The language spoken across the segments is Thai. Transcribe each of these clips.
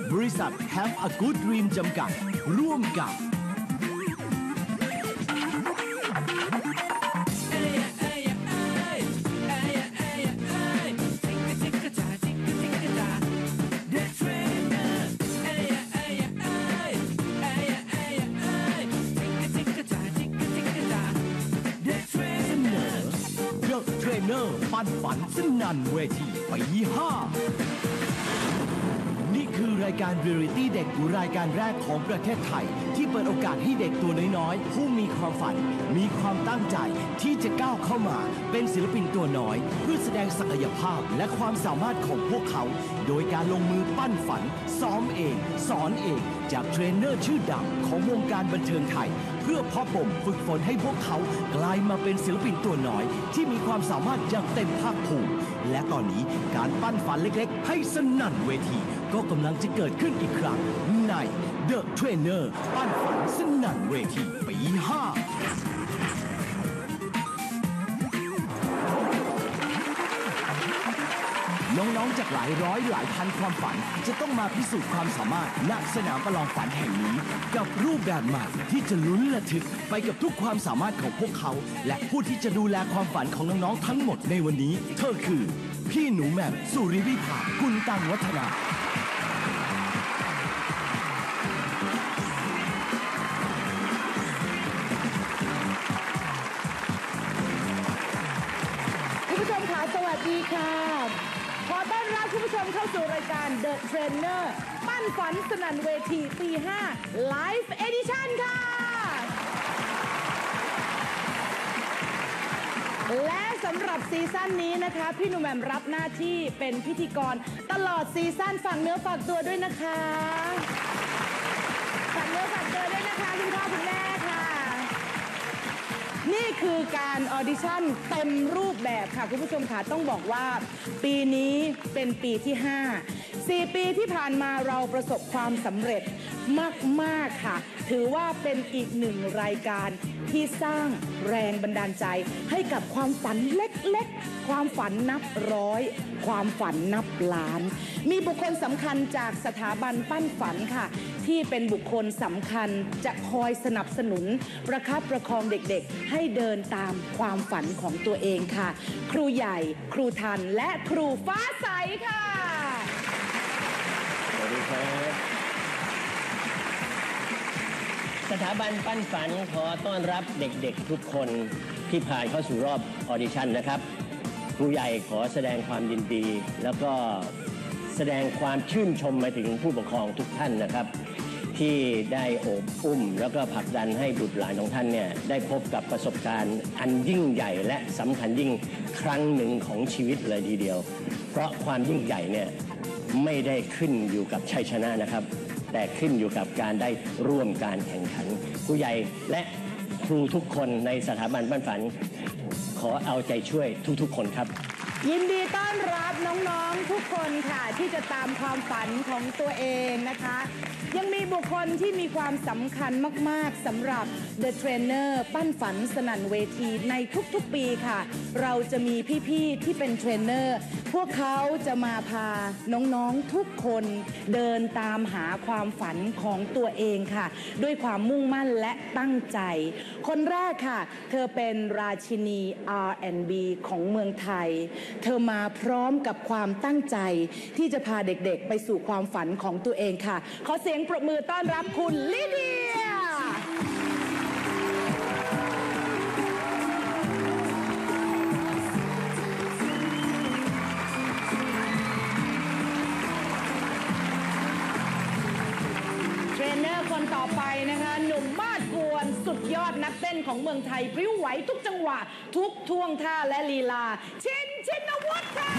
บริษัท Have a Good Dream จำกัดร่วมกับเทรนเนอร์ปั้นฝันสนั่นเวทีปี5นี่คือรายการเรียลลิตี้เด็กรายการแรกของประเทศไทยที่เปิดโอกาสให้เด็กตัวน้อยๆผู้มีความฝันมีความตั้งใจที่จะก้าวเข้ามาเป็นศิลปินตัวน้อยเพื่อแสดงศักยภาพและความสามารถของพวกเขาโดยการลงมือปั้นฝันซ้อมเองสอนเองจากเทรนเนอร์ชื่อดังของวงการบันเทิงไทยเพื่อเพาะบ่มฝึกฝนให้พวกเขากลายมาเป็นศิลปินตัวน้อยที่มีความสามารถอย่างเต็มภาคภูมิและตอนนี้การปั้นฝันเล็กๆให้สนั่นเวทีก็กำลังจะเกิดขึ้นอีกครั้งใน The Trainer ปั้นฝันสนั่นเวทีปี5น้องๆจากหลายร้อยหลายพันความฝันจะต้องมาพิสูจน์ความสามารถณสนามประลองฝันแห่งนี้กับรูปแบบใหม่ที่จะลุ้นระทึกไปกับทุกความสามารถของพวกเขาและผู้ที่จะดูแลความฝันของน้องๆทั้งหมดในวันนี้เธอคือพี่หนูแหม่มสุริวิภากุลตังวัฒนาสวัสดีค่ะขอต้อนรับคุณผู้ชมเข้าสู่รายการ The Trainer ปั้นฝันสนั่นเวทีปี5 Live Edition ค่ะและสำหรับซีซั่นนี้นะคะพี่หนุ่มแหม่มรับหน้าที่เป็นพิธีกรตลอดซีซั่นฝากเนื้อฝากตัวด้วยนะคะฝากเนื้อฝากตัวด้วยนะคะคุณพ่อคุณแม่ค่ะนี่คือการออดิชั่นเต็มรูปแบบค่ะคุณผู้ชมค่ะต้องบอกว่าปีนี้เป็นปีที่4ปีที่ผ่านมาเราประสบความสำเร็จมากๆค่ะถือว่าเป็นอีกหนึ่งรายการที่สร้างแรงบันดาลใจให้กับความฝันเล็กๆความฝันนับร้อยความฝันนับล้านมีบุคคลสำคัญจากสถาบันปั้นฝันค่ะที่เป็นบุคคลสำคัญจะคอยสนับสนุนประคับประคองเด็กๆให้เดินตามความฝันของตัวเองค่ะครูใหญ่ครูทันและครูฟ้าใสค่ะสวัสดีครับสถาบันปั้นฝันขอต้อนรับเด็กๆทุกคนที่ผ่านเข้าสู่รอบออดิชั่นนะครับครูใหญ่ขอแสดงความยินดีแล้วก็แสดงความชื่นชมมาถึงผู้ปกครองทุกท่านนะครับที่ได้โอบอุ้มแล้วก็ผลักดันให้บุตรหลานของท่านเนี่ยได้พบกับประสบการณ์อันยิ่งใหญ่และสำคัญยิ่งครั้งหนึ่งของชีวิตเลยทีเดียวเพราะความยิ่งใหญ่เนี่ยไม่ได้ขึ้นอยู่กับชัยชนะนะครับแต่ขึ้นอยู่กับการได้ร่วมการแข่งขันครูใหญ่และครูทุกคนในสถาบันปั้นฝันขอเอาใจช่วยทุกๆคนครับยินดีต้อนรับน้องๆทุกคนค่ะที่จะตามความฝันของตัวเองนะคะยังมีบุคคลที่มีความสำคัญมากๆสำหรับ The Trainer ปั้นฝันสนั่นเวทีในทุกๆปีค่ะเราจะมีพี่ๆที่เป็นเทรนเนอร์พวกเขาจะมาพาน้องๆทุกคนเดินตามหาความฝันของตัวเองค่ะด้วยความมุ่งมั่นและตั้งใจคนแรกค่ะเธอเป็นราชินี R&B ของเมืองไทยเธอมาพร้อมกับความตั้งใจที่จะพาเด็กๆไปสู่ความฝันของตัวเองค่ะขอเสียงปรบมือต้อนรับคุณลิเดียเทรนเนอร์คนต่อไปนะคะหนุ่มมาดกวนสุดยอดนักเต้นของเมืองไทยพริ้วไหวทุกจังหวะทุกท่วงท่าและลีลาชินวุฒิค่ะ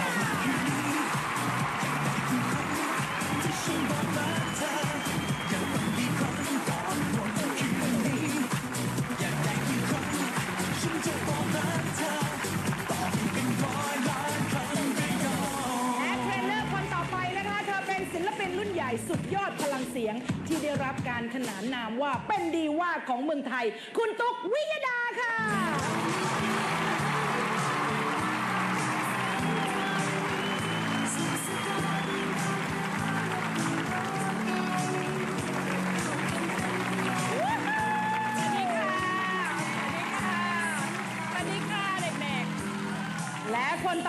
สุดยอดพลังเสียงที่ได้รับการขนานนามว่าเป็นดีว่าของเมืองไทยคุณตุ๊กวิยดาค่ะ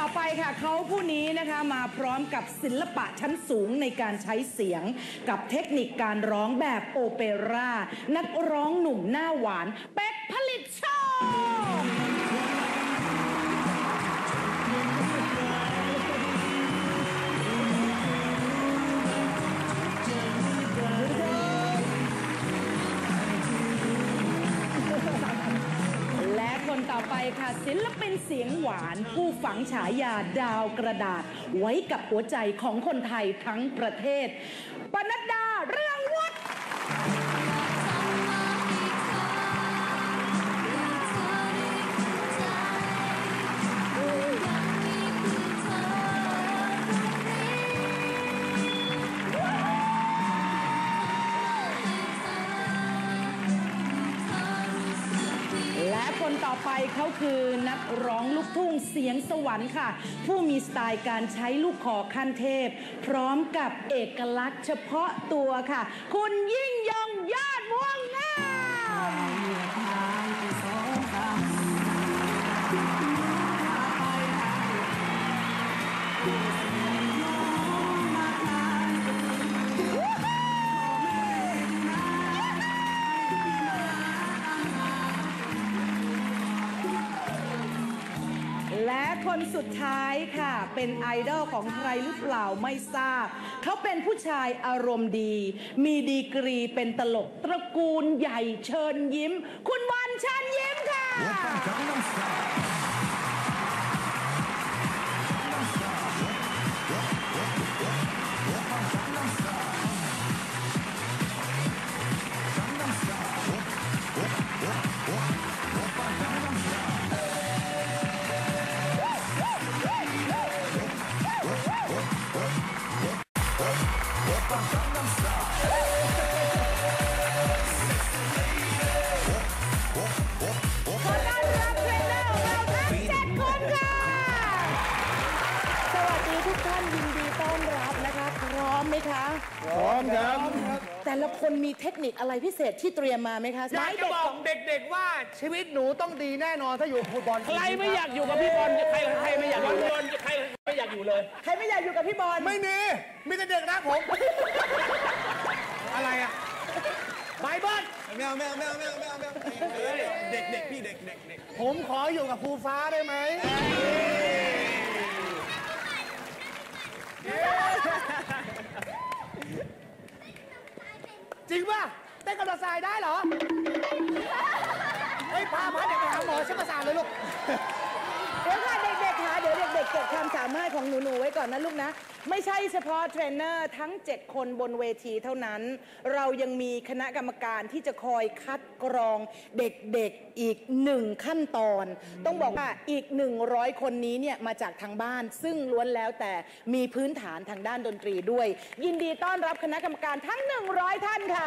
ต่อไปค่ะเขาผู้นี้นะคะมาพร้อมกับศิลปะชั้นสูงในการใช้เสียงกับเทคนิคการร้องแบบโอเปร่านักร้องหนุ่มหน้าหวานเป๊กผลิตโชคคนต่อไปค่ะศิลปินเสียงหวานผู้ฝังฉายาดาวกระดาษไว้กับหัวใจของคนไทยทั้งประเทศปนัดดาเรืองวุฒิคนต่อไปเขาคือนักร้องลูกทุ่งเสียงสวรรค์ค่ะผู้มีสไตล์การใช้ลูกคอขั้นเทพพร้อมกับเอกลักษณ์เฉพาะตัวค่ะคุณยิ่งยงยอดม่วงงามและคนสุดท้ายค่ะเป็นไอดอลของใครหรือเปล่าไม่ทราบเขาเป็นผู้ชายอารมณ์ดีมีดีกรีเป็นตลกตระกูลใหญ่เชิญยิ้มคุณบอลเชิญยิ้มค่ะพร้อมครับแต่ละคนมีเทคนิคอะไรพิเศษที่เตรียมมาไหมคะอยากจะบอกเด็กๆว่าชีวิตหนูต้องดีแน่นอนถ้าอยู่กับพี่บอลใครไม่อยากอยู่กับพี่บอลใครไม่อยากอยู่บอลใครไม่อยากอยู่เลยใครไม่อยากอยู่กับพี่บอลไม่มีแต่เด็กนะผมอะไรอะไบเบิลไม่เอาเด็กพี่เด็กผมขออยู่กับครูฟ้าได้ไหมจริงป่ะเต้นกับดอกทรายได้เหรอเฮ้ยพาเด็กไปหาหมอชิบประสาทเลยลูกเดี๋ยวค่ะเด็กๆค่ะเดี๋ยวเด็กๆเก็บความสามารถของหนูๆไว้ก่อนนะลูกนะไม่ใช่เฉพาะเทรนเนอร์ทั้ง7คนบนเวทีเท่านั้นเรายังมีคณะกรรมการที่จะคอยคัดกรองเด็กๆอีก1ขั้นตอนต้องบอกว่าอีก100คนนี้เนี่ยมาจากทางบ้านซึ่งล้วนแล้วแต่มีพื้นฐานทางด้านดนตรีด้วยยินดีต้อนรับคณะกรรมการทั้ง100ท่านค่ะ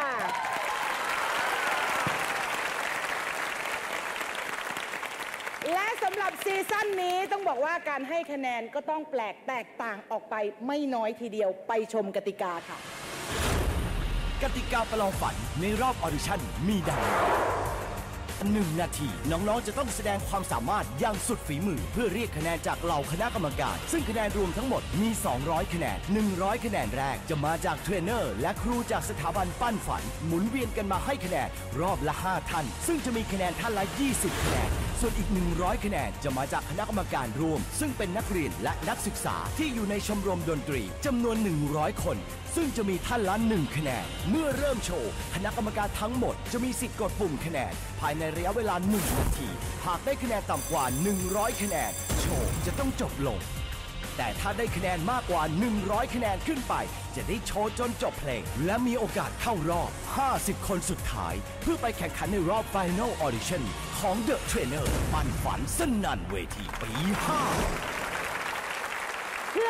และสำหรับซีซั่นนี้ต้องบอกว่าการให้คะแนนก็ต้องแปลกแตกต่างออกไปไม่น้อยทีเดียวไปชมกติกาค่ะกติกาประลองฝันในรอบออดิชั่นมีดัง1 นาทีน้องๆจะต้องแสดงความสามารถอย่างสุดฝีมือเพื่อเรียกคะแนนจากเหล่าคณะกรรมการซึ่งคะแนนรวมทั้งหมดมี200คะแนน100คะแนนแรกจะมาจากเทรนเนอร์และครูจากสถาบันปั้นฝันหมุนเวียนกันมาให้คะแนนรอบละ5ท่านซึ่งจะมีคะแนนท่านละ20คะแนนส่วนอีก100คะแนนจะมาจากคณะกรรมการรวมซึ่งเป็นนักเรียนและนักศึกษาที่อยู่ในชมรมดนตรีจำนวน100คนซึ่งจะมีท่านละ1คะแนนเมื่อเริ่มโชว์คณะกรรมการทั้งหมดจะมีสิทธิ์กดปุ่มคะแนนภายในระยะเวลา1 นาทีหากได้คะแนนต่ำกว่า100คะแนนโชว์จะต้องจบลงแต่ถ้าได้คะแนนมากกว่า100คะแนนขึ้นไปจะได้โชว์จนจบเพลงและมีโอกาสเข้ารอบ50คนสุดท้ายเพื่อไปแข่งขันในรอบ Final Audition ของ The Trainer ปั่นฝันสนั่นเวทีปี 5 เพื่อไม่ให้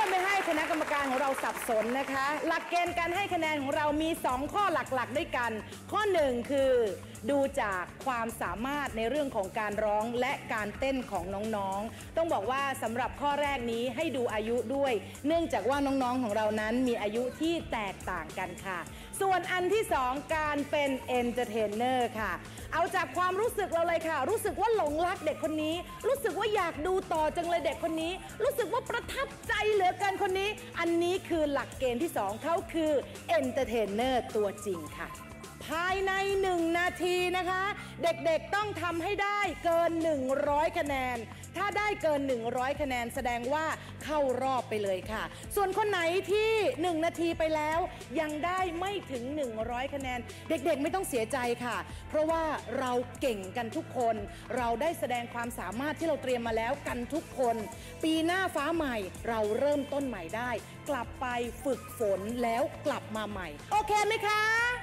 คณะกรรมการของเราสับสนนะคะ หลักเกณฑ์การให้คะแนนของเรามี2ข้อหลักๆด้วยกันข้อ1คือดูจากความสามารถในเรื่องของการร้องและการเต้นของน้องๆต้องบอกว่าสำหรับข้อแรกนี้ให้ดูอายุด้วยเนื่องจากว่าน้องๆของเรานั้นมีอายุที่แตกต่างกันค่ะส่วนอันที่2การเป็นเอนเตอร์เทนเนอร์ค่ะเอาจากความรู้สึกเราเลยค่ะรู้สึกว่าหลงรักเด็กคนนี้รู้สึกว่าอยากดูต่อจังเลยเด็กคนนี้รู้สึกว่าประทับใจเหลือเกินคนนี้อันนี้คือหลักเกณฑ์ที่2เขาคือเอนเตอร์เทนเนอร์ตัวจริงค่ะภายใน1นาทีนะคะเด็กๆต้องทำให้ได้เกิน100คะแนนถ้าได้เกิน100คะแนนแสดงว่าเข้ารอบไปเลยค่ะส่วนคนไหนที่1นาทีไปแล้วยังได้ไม่ถึง100คะแนนเด็กๆไม่ต้องเสียใจค่ะเพราะว่าเราเก่งกันทุกคนเราได้แสดงความสามารถที่เราเตรียมมาแล้วกันทุกคนปีหน้าฟ้าใหม่เราเริ่มต้นใหม่ได้กลับไปฝึกฝนแล้วกลับมาใหม่โอเคไหมคะ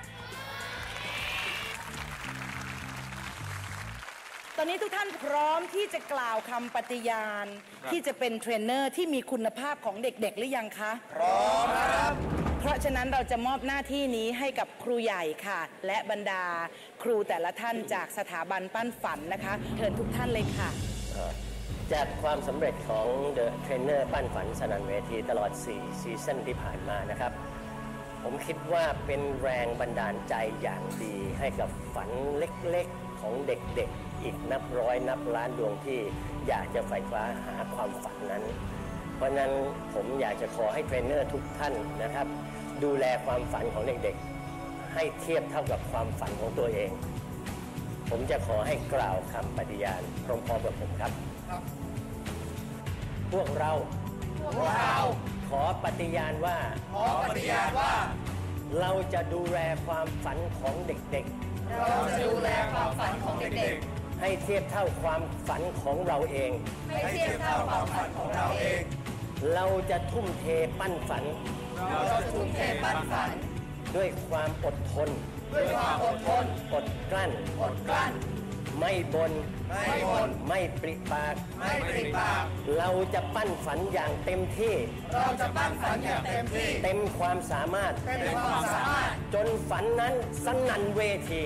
ตอนนี้ทุกท่านพร้อมที่จะกล่าวคำปฏิญาณที่จะเป็นเทรนเนอร์ที่มีคุณภาพของเด็กๆหรือยังคะพร้อมครับเพราะฉะนั้นเราจะมอบหน้าที่นี้ให้กับครูใหญ่ค่ะและบรรดาครูแต่ละท่านจากสถาบันปั้นฝันนะคะเชิญทุกท่านเลยค่ะจากความสำเร็จของเดอะเทรนเนอร์ปั้นฝันสนั่นเวทีตลอด4ซีซั่นที่ผ่านมานะครับผมคิดว่าเป็นแรงบันดาลใจอย่างดีให้กับฝันเล็กๆของเด็กๆอีกนับร้อยนับล้านดวงที่อยากจะไฟฟ้าหาความฝันนั้นเพราะนั้นผมอยากจะขอให้เทรนเนอร์ทุกท่านนะครับดูแลความฝันของเด็กๆให้เทียบเท่ากับความฝันของตัวเองผมจะขอให้กล่าวคำปฏิญาณพร้อมๆกับผมครับพวกเราขอปฏิญาณว่าเราจะดูแลความฝันของเด็กๆให้เทียบเท่าความฝันของเราเองเราจะทุ่มเทปั้นฝันด้วยความอดทนอดกลั้นไม่บ่นไม่ปริปากเราจะปั้นฝันอย่างเต็มที่เต็มความสามารถจนฝันนั้นสนั่นเวที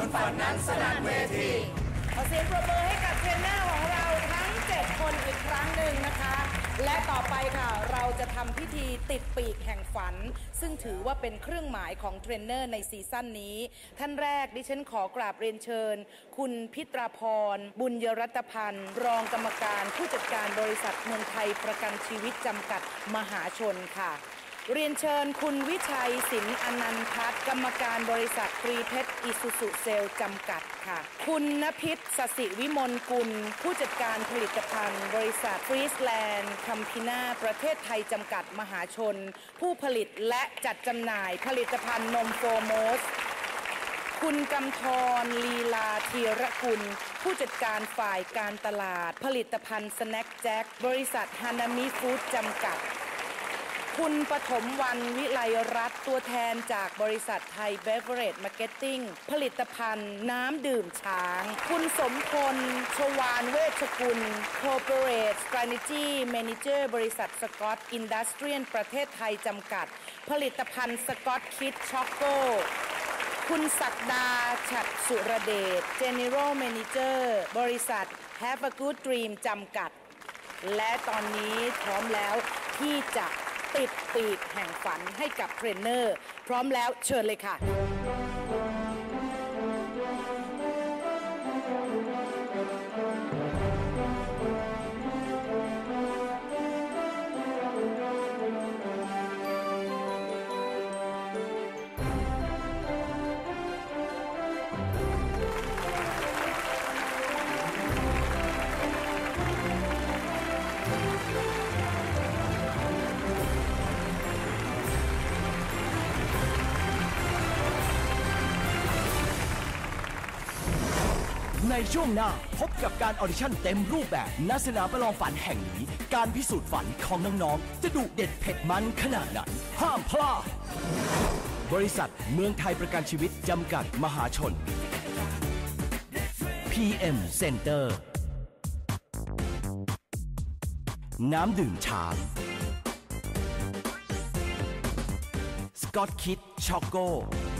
ขอเสียงปรบมือให้กับเทรนเนอร์ของเราทั้ง7คนอีกครั้งหนึ่งนะคะและต่อไปค่ะเราจะทำพิธีติดปีกแห่งฝันซึ่งถือว่าเป็นเครื่องหมายของเทรนเนอร์ในซีซั่นนี้ท่านแรกดิฉันขอกราบเรียนเชิญคุณพิตราพรบุญยรัตพันธ์รองกรรมการผู้จัดการบริษัทเมืองไทยประกันชีวิตจำกัดมหาชนค่ะเรียนเชิญคุณวิชัยสินอนันต์พัฒน์กรรมการบริษัทตรีเพชรอิสุสุเซลจำกัดค่ะคุณณพิษสศิวิมลกุลผู้จัดการผลิตภัณฑ์บริษัทฟรีสแลนด์คัมพินาประเทศไทยจำกัดมหาชนผู้ผลิตและจัดจำหน่ายผลิตภัณฑ์นมโฟโมสคุณกำธรลีลาธีรกุลผู้จัดการฝ่ายการตลาดผลิตภัณฑ์สแน็คแจ็คบริษัทฮานามิฟู้ดจำกัดคุณปฐมวรรณวิไลรัตน์ตัวแทนจากบริษัทไทยเบเวอเรจมาร์เก็ตติ้งผลิตภัณฑ์น้ำดื่มช้างคุณสมพลชวานเวชกุล Corporate Strategy Manager บริษัทสกอตอินดัสเทรียลประเทศไทยจำกัดผลิตภัณฑ์สกอตคิดช็อกโกคุณศักดาฉัตรสุรเดช General Manager บริษัท Have a Good Dream จำกัดและตอนนี้พร้อมแล้วที่จะติดปีกแห่งฝันให้กับเทรนเนอร์พร้อมแล้วเชิญเลยค่ะในช่วงหน้าพบกับการออดิชั่นเต็มรูปแบบณสนามประลองฝันแห่งนี้การพิสูจน์ฝันของน้องๆจะดุเด็ดเผ็ดมันขนาดไหนห้ามพลาดบริษัทเมืองไทยประกันชีวิตจำกัดมหาชน PM Center น้ำดื่มช้างก็อตคิดช็อกโก